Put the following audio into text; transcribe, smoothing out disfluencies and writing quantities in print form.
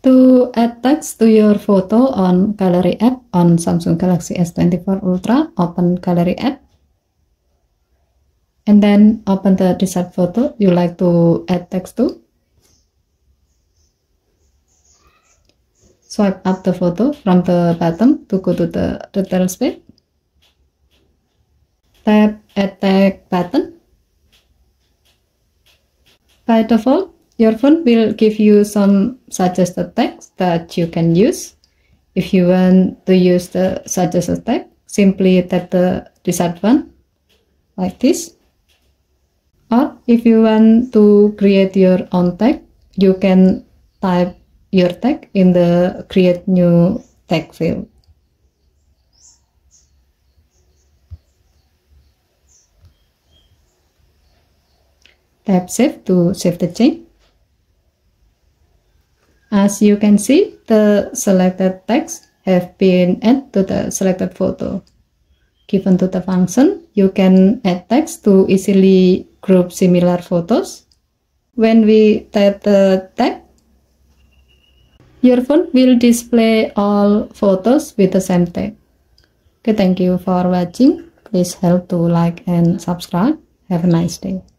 To add text to your photo on Gallery app on Samsung Galaxy S24 Ultra, open Gallery app. And then open the desired photo you like to add text to. Swipe up the photo from the bottom to go to the details page. Tap Add Tag button. By default, your phone will give you some suggested text that you can use. If you want to use the suggested text, simply tap the desired one like this. Or if you want to create your own text, you can type your text in the Create New Text field. Tap Save to save the change. As you can see, the selected text have been added to the selected photo. Given to the function, you can add text to easily group similar photos. When we tap the text, your phone will display all photos with the same text. Okay, thank you for watching. Please help to like and subscribe. Have a nice day.